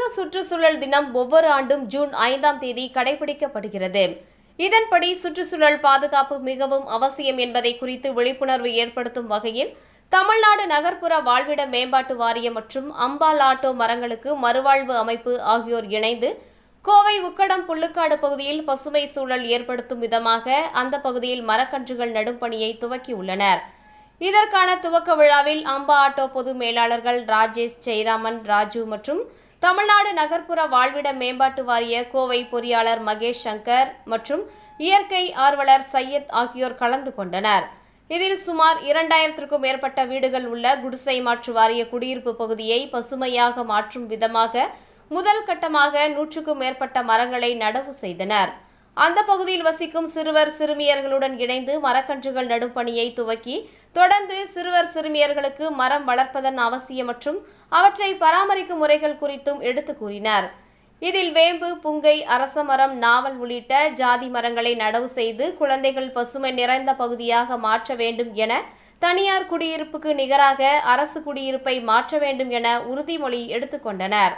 சுற்றுச்சூழல் தினம் ஒவ்வொரு ஆண்டும் ஜூன் 5ஆம் தேதி கடைபிடிக்கப்படுகிறது. இதன்படி சுற்றுச்சூழல் பாதுகாப்பு மிகவும் அவசியம் என்பதை குறித்து விழிப்புணர்வு ஏற்படுத்தும் வகையில் தமிழ்நாடு நகர்ப்புற வாழ்விட மேம்பாட்டு வாரியம் மற்றும் அம்பால் ஆட்டோ மரங்களுக்கு மறுவாழ்வு அமைப்பு ஆகியோர் இணைந்து கோவை உக்கடம் புல்லுக்காடு பகுதியில் பசுமை சூழல் ஏற்படுத்தும் விதமாக அந்த பகுதியில் மரக்கன்றுகள் நடும் பணியை துவக்கியுள்ளனர். இதற்கான துவக்க விழாவில் அம்பா ஆட்டோ பொது மேலாளர்கள் ராஜேஷ், ஜெயராமன், ராஜு மற்றும் தமிழ்நாடு நகர்ப்புற வாழ்விட மேம்பாட்டு வாரிய கோவை பொறியாளர் மகேஷ் சங்கர் மற்றும் இயற்கை ஆர்வலர் சையத் ஆகியோர் கலந்து கொண்டனர். இதில் சுமார் 2000க்கும் மேற்பட்ட வீடுகள் உள்ள குடிசை மாற்று வாரிய குடியிருப்பு பகுதியை பசுமையாக மாற்றும் விதமாக முதல் கட்டமாக 100க்கும் மேற்பட்ட மரங்களை நடவு செய்தனர். அந்த பகுதியில் வசிக்கும் சிறுவர் சிறுமியர்களுடன் இணைந்து மரக்கன்றுகள் நடும் பணியை துவக்கி தொடர்ந்து சிறுவர் சிறுமியர்களுக்கு மரம் வளர்ப்பதன் அவசியம் மற்றும் அவற்றை பராமரிக்கும் முறைகள் குறித்தும் எடுத்து கூறினார். இதில் வேம்பு, புங்கை, அரசமரம், நாவல் உள்ளிட்ட ஜாதி மரங்களை நடவு செய்து குழந்தைகள் பசுமை நிறைந்த பகுதியாக மாற்ற வேண்டும் என, தனியார் குடியிருப்புக்கு நிகராக அரசு குடியிருப்பை மாற்ற வேண்டும் என உறுதிமொழி எடுத்துக்கொண்டனர்.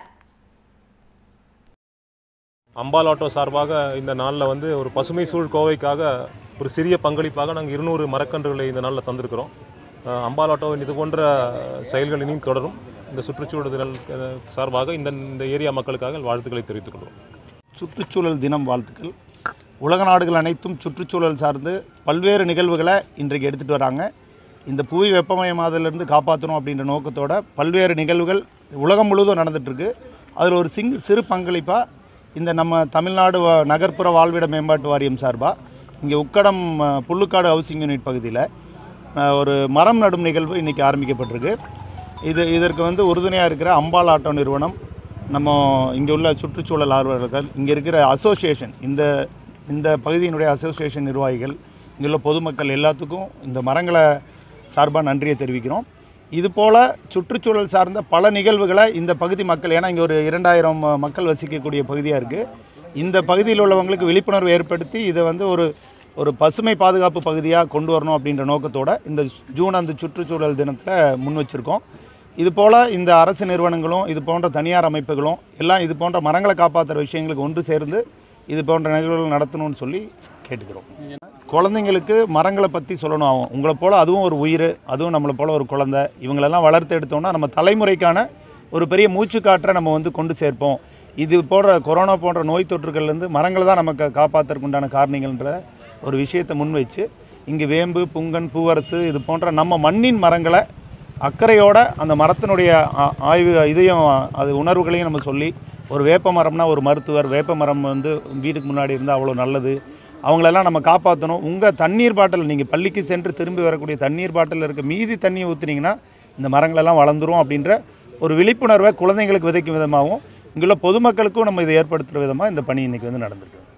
அம்பால் ஆட்டோ சார்பாக இந்த நாளில் ஒரு பசுமை சூழ் கோவைக்காக ஒரு சிறிய பங்களிப்பாக நாங்கள் 200 மரக்கன்றுகளை இந்த நாளில் தந்திருக்கிறோம். அம்பால் ஆட்டோவின் இது போன்ற செயல்கள் இனியும் தொடரும். இந்த சுற்றுச்சூழல் தினம் சார்பாக இந்த ஏரியா மக்களுக்காக வாழ்த்துக்களை தெரிவித்துக் கொள்வோம். சுற்றுச்சூழல் தினம் வாழ்த்துக்கள். உலக நாடுகள் அனைத்தும் சுற்றுச்சூழல் சார்ந்து பல்வேறு நிகழ்வுகளை இன்றைக்கு எடுத்துகிட்டு வராங்க. இந்த புவி வெப்பமயமாதலிருந்து காப்பாற்றணும் அப்படின்ற நோக்கத்தோட பல்வேறு நிகழ்வுகள் உலகம் முழுவதும் நடந்துகிட்ருக்கு. அதில் ஒரு சிறு பங்களிப்பாக இந்த நம்ம தமிழ்நாடு நகர்ப்புற வாழ்விட மேம்பாட்டு வாரியம் சார்பாக இங்கே உக்கடம் புல்லுக்காடு ஹவுசிங் யூனிட் பகுதியில் ஒரு மரம் நடும் நிகழ்வு இன்றைக்கி ஆரம்பிக்கப்பட்டிருக்கு. இதற்கு உறுதுணையாக இருக்கிற அம்பால் ஆட்டோ நிறுவனம், நம்ம இங்கே உள்ள சுற்றுச்சூழல் ஆர்வலர்கள், இங்கே இருக்கிற அசோசியேஷன், இந்த பகுதியினுடைய அசோசியேஷன் நிர்வாகிகள், இங்கே உள்ள பொதுமக்கள் எல்லாத்துக்கும் இந்த மரங்களை சார்பாக நன்றியை தெரிவிக்கிறோம். இதுபோல் சுற்றுச்சூழல் சார்ந்த பல நிகழ்வுகளை இந்த பகுதி மக்கள், ஏன்னா இங்கே ஒரு 2000 மக்கள் வசிக்கக்கூடிய பகுதியாக இருக்குது, இந்த பகுதியில் உள்ளவங்களுக்கு விழிப்புணர்வு ஏற்படுத்தி இதை ஒரு பசுமை பாதுகாப்பு பகுதியாக கொண்டு வரணும் அப்படின்ற நோக்கத்தோடு இந்த ஜூன் அந்த சுற்றுச்சூழல் தினத்தில் முன் வச்சுருக்கோம். இதுபோல் இந்த அரசு நிறுவனங்களும் இது போன்ற தனியார் அமைப்புகளும் எல்லாம் இது போன்ற மரங்களை காப்பாற்றுற விஷயங்களுக்கு ஒன்று சேர்ந்து இது போன்ற நிகழ்வுகள் நடத்தணும்னு சொல்லி கேட்டுக்கிறோம். குழந்தைங்களுக்கு மரங்களை பற்றி சொல்லணும். ஆகும் உங்களை போல் அதுவும் ஒரு உயிர், அதுவும் நம்மளை போல் ஒரு குழந்தை. இவங்களெல்லாம் வளர்த்து எடுத்தோம்னா நம்ம தலைமுறைக்கான ஒரு பெரிய மூச்சுக்காற்றை நம்ம கொண்டு சேர்ப்போம். இது போன்ற கொரோனா போன்ற நோய் தொற்றுகள்லேருந்து மரங்களை தான் நமக்கு காப்பாற்றுறதுக்கு உண்டான காரணிகள்ன்ற ஒரு விஷயத்தை முன்வைச்சு இங்கே வேம்பு, புங்கன், பூவரசு இது போன்ற நம்ம மண்ணின் மரங்களை அக்கறையோட அந்த மரத்தினுடைய ஆய்வு இதையும் அது உணர்வுகளையும் நம்ம சொல்லி, ஒரு வேப்ப மரம்னா ஒரு மருத்துவர், வேப்ப மரம் வீட்டுக்கு முன்னாடி இருந்தால் அவ்வளோ நல்லது, அவங்களெல்லாம் நம்ம காப்பாற்றணும். உங்கள் தண்ணீர் பாட்டில் நீங்கள் பள்ளிக்கு சென்று திரும்பி வரக்கூடிய தண்ணீர் பாட்டில் இருக்க மீதி தண்ணியை ஊற்றுனீங்கன்னா இந்த மரங்களெல்லாம் வளர்ந்துரும் அப்படின்ற ஒரு விழிப்புணர்வை குழந்தைங்களுக்கு விதைக்கும் விதமாகவும் இங்குள்ள பொதுமக்களுக்கும் நம்ம இதை ஏற்படுத்துகிற விதமாக இந்த பணி இன்றைக்கி நடந்திருக்கு.